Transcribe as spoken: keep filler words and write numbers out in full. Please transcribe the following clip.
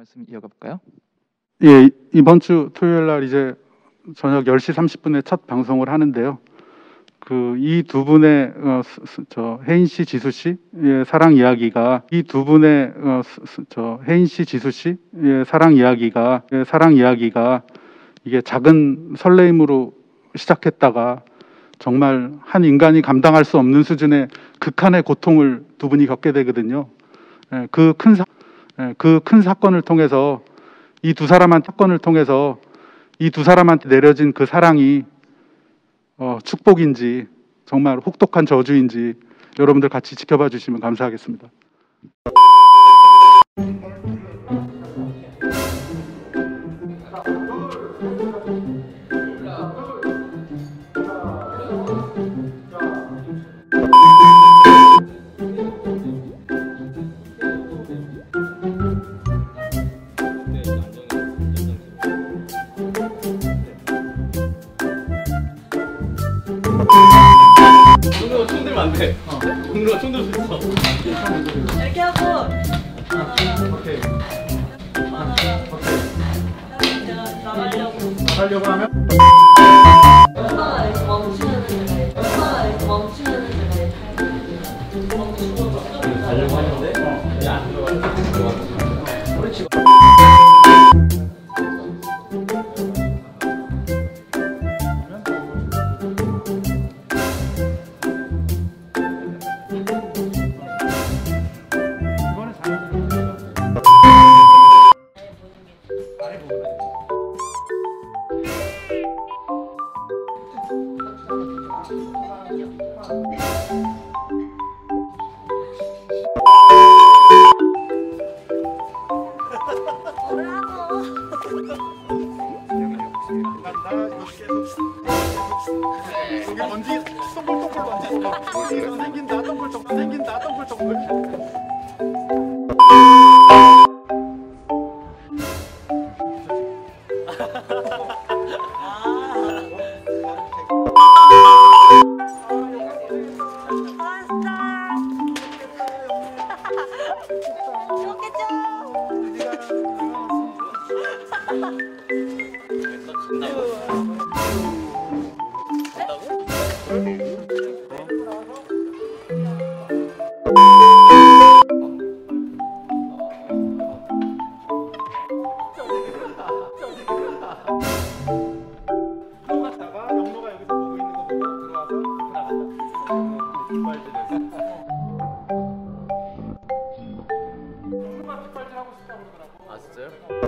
말씀 이어가 볼까요? 예, 이번 주 토요일 날 이제 저녁 열 시 삼십 분에 첫 방송을 하는데요. 그 이 두 분의 어, 스, 스, 저 혜인 씨, 지수 씨의 사랑 이야기가 이 두 분의 어, 스, 스, 저 혜인 씨, 지수 씨의 사랑 이야기가 예, 사랑 이야기가 이게 작은 설레임으로 시작했다가 정말 한 인간이 감당할 수 없는 수준의 극한의 고통을 두 분이 겪게 되거든요. 예, 그 큰 사, 예, 그 큰 사건을 통해서 이 두 사람한 사건을 통해서 이 두 사람한테 내려진 그 사랑이 어, 축복인지 정말 혹독한 저주인지 여러분들 같이 지켜봐 주시면 감사하겠습니다. 동료가 손 들면 안 돼. 동료가 손 들 수 있어. 이렇게 하고. 오케이. 아, 오케이. 제가 나가려고. 하려고 하면 엄마가 이렇게 멈추면은 제가 엄마가 이렇게 멈추면은 제가 멈추고 가려고 하는데 야, 안 들어가. 그렇지. 여기 먼지 동글동글 먼지 생긴다 동글동글 생긴다 동글동글. 아 진짜요?